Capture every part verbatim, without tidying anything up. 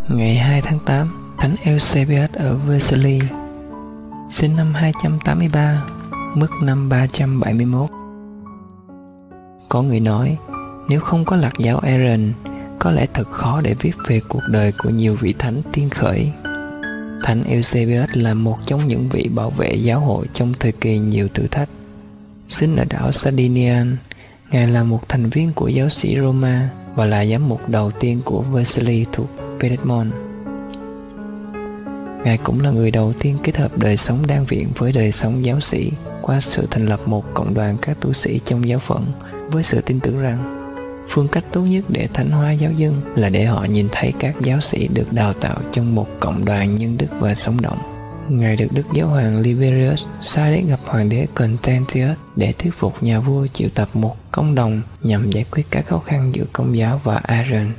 Ngày hai tháng tám, Thánh Eusebius ở Vercelli, sinh năm hai trăm tám mươi ba, mất năm ba trăm bảy mươi mốt. Có người nói, nếu không có lạc giáo Aaron, có lẽ thật khó để viết về cuộc đời của nhiều vị thánh tiên khởi. Thánh Eusebius là một trong những vị bảo vệ giáo hội trong thời kỳ nhiều thử thách. Sinh ở đảo Sardinian, Ngài là một thành viên của giáo sĩ Roma và là giám mục đầu tiên của Vercelli thuộc Piedmont. Ngài cũng là người đầu tiên kết hợp đời sống đan viện với đời sống giáo sĩ qua sự thành lập một cộng đoàn các tu sĩ trong giáo phận, với sự tin tưởng rằng phương cách tốt nhất để thánh hóa giáo dân là để họ nhìn thấy các giáo sĩ được đào tạo trong một cộng đoàn nhân đức và sống động. Ngài được Đức Giáo hoàng Liberius sai đến gặp hoàng đế Constantius để thuyết phục nhà vua triệu tập một công đồng nhằm giải quyết các khó khăn giữa Công giáo và Aaron.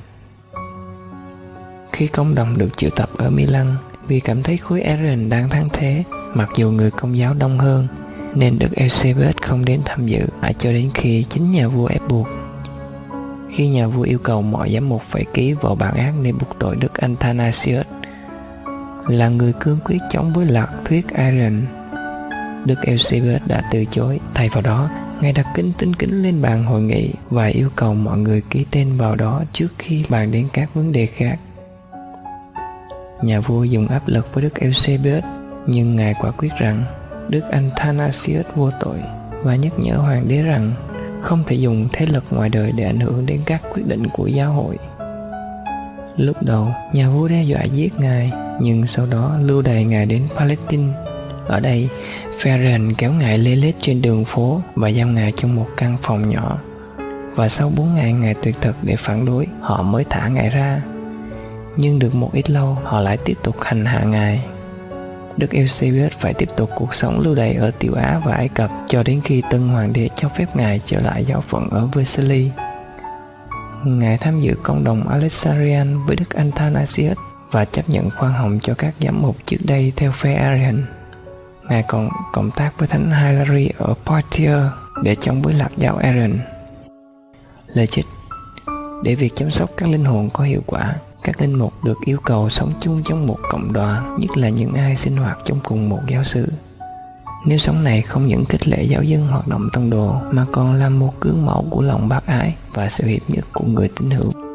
Khi công đồng được triệu tập ở Milan, vì cảm thấy khối Aaron đang thắng thế, mặc dù người Công giáo đông hơn, nên Đức Eusebius không đến tham dự mãi cho đến khi chính nhà vua ép buộc. Khi nhà vua yêu cầu mọi giám mục phải ký vào bản án để buộc tội Đức Athanasius là người cương quyết chống với lạc thuyết Aaron, Đức Eusebius đã từ chối. Thay vào đó, Ngài đặt kinh tinh kính lên bàn hội nghị và yêu cầu mọi người ký tên vào đó trước khi bàn đến các vấn đề khác. Nhà vua dùng áp lực với Đức Eusebius, nhưng Ngài quả quyết rằng Đức Athanasius vô tội và nhắc nhở hoàng đế rằng không thể dùng thế lực ngoài đời để ảnh hưởng đến các quyết định của giáo hội. Lúc đầu, nhà vua đe dọa giết Ngài, nhưng sau đó lưu đày Ngài đến Palestine. Ở đây, phe Aaron kéo Ngài lê lết trên đường phố và giam Ngài trong một căn phòng nhỏ. Và sau bốn ngày Ngài tuyệt thực để phản đối, họ mới thả Ngài ra. Nhưng được một ít lâu, họ lại tiếp tục hành hạ Ngài. Đức Eusebius phải tiếp tục cuộc sống lưu đày ở Tiểu Á và Ai Cập cho đến khi tân hoàng đế cho phép Ngài trở lại giáo phận ở Vercelli. Ngài tham dự cộng đồng Alexandrian với Đức Athanasius và chấp nhận khoan hồng cho các giám mục trước đây theo phe Arian. Ngài còn cộng tác với Thánh Hilary ở Poitiers để chống với lạc giáo Arian. Lời trích: để việc chăm sóc các linh hồn có hiệu quả, các linh mục được yêu cầu sống chung trong một cộng đoàn, nhất là những ai sinh hoạt trong cùng một giáo xứ. Nếu sống này không những khích lệ giáo dân hoạt động tông đồ mà còn là một gương mẫu của lòng bác ái và sự hiệp nhất của người tín hữu.